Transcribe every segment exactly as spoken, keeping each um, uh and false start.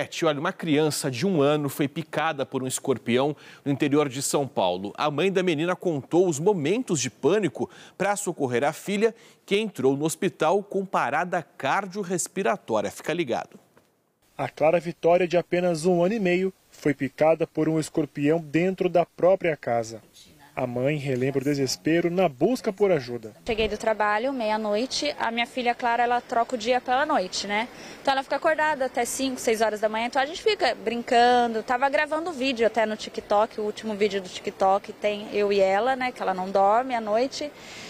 Olha, uma criança de um ano foi picada por um escorpião no interior de São Paulo. A mãe da menina contou os momentos de pânico para socorrer a filha, que entrou no hospital com parada cardiorrespiratória. Fica ligado. A Clara Vitória, de apenas um ano e meio, foi picada por um escorpião dentro da própria casa. A mãe relembra o desespero na busca por ajuda. Cheguei do trabalho, meia-noite, a minha filha Clara, ela troca o dia pela noite, né? Então ela fica acordada até cinco, seis horas da manhã, então a gente fica brincando, tava gravando vídeo até no TikTok, o último vídeo do TikTok tem eu e ela, né, que ela não dorme à noite.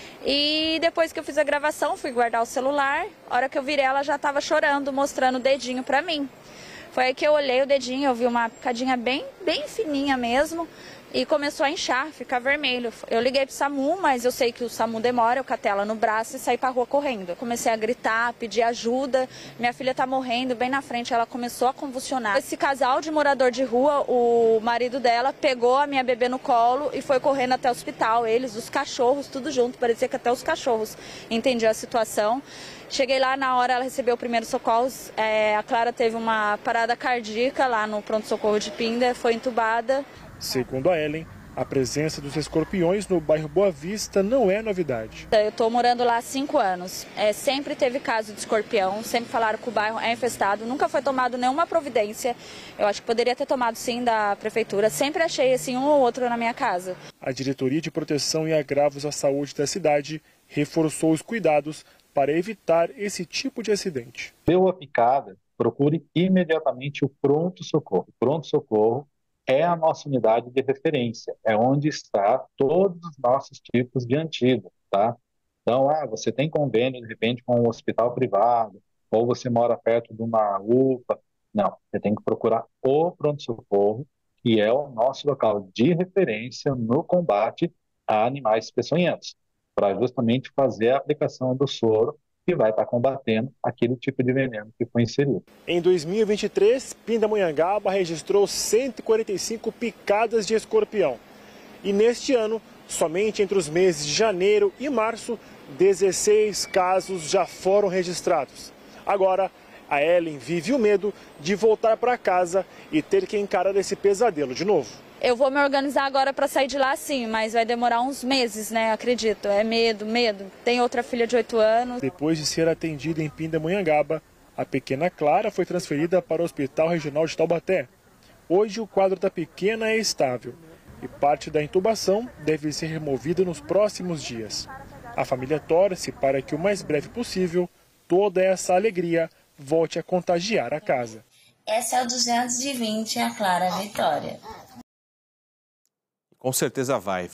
E depois que eu fiz a gravação, fui guardar o celular, a hora que eu virei ela já estava chorando, mostrando o dedinho pra mim. Foi aí que eu olhei o dedinho, eu vi uma picadinha bem, bem fininha mesmo. E começou a inchar, ficar vermelho. Eu liguei pro SAMU, mas eu sei que o SAMU demora, eu catei ela no braço e saí pra rua correndo. Comecei a gritar, pedir ajuda, minha filha tá morrendo, bem na frente ela começou a convulsionar. Esse casal de morador de rua, o marido dela pegou a minha bebê no colo e foi correndo até o hospital. Eles, os cachorros, tudo junto, parecia que até os cachorros entendiam a situação. Cheguei lá, na hora ela recebeu o primeiro socorro, é, a Clara teve uma parada cardíaca lá no pronto-socorro de Pinda, foi entubada. Segundo a Ellen, a presença dos escorpiões no bairro Boa Vista não é novidade. Eu estou morando lá há cinco anos. É, sempre teve caso de escorpião, sempre falaram que o bairro é infestado, nunca foi tomado nenhuma providência. Eu acho que poderia ter tomado sim da prefeitura. Sempre achei assim um ou outro na minha casa. A Diretoria de Proteção e Agravos à Saúde da cidade reforçou os cuidados para evitar esse tipo de acidente. Deu a picada, procure imediatamente o pronto-socorro. Pronto-socorro é a nossa unidade de referência, é onde está todos os nossos tipos de antídoto, tá? Então, ah, você tem convênio, de repente, com um hospital privado, ou você mora perto de uma U P A. Não, você tem que procurar o pronto-socorro, que é o nosso local de referência no combate a animais peçonhentos, para justamente fazer a aplicação do soro que vai estar combatendo aquele tipo de veneno que foi inserido. Em dois mil e vinte e três, Pindamonhangaba registrou cento e quarenta e cinco picadas de escorpião. E neste ano, somente entre os meses de janeiro e março, dezesseis casos já foram registrados. Agora, a Ellen vive o medo de voltar para casa e ter que encarar esse pesadelo de novo. Eu vou me organizar agora para sair de lá sim, mas vai demorar uns meses, né? Acredito. É medo, medo. Tem outra filha de oito anos. Depois de ser atendida em Pindamonhangaba, a pequena Clara foi transferida para o Hospital Regional de Taubaté. Hoje o quadro da pequena é estável e parte da intubação deve ser removida nos próximos dias. A família torce para que o mais breve possível toda essa alegria volte a contagiar a casa. Essa é o duzentos e vinte, a Clara Vitória. Com certeza vai.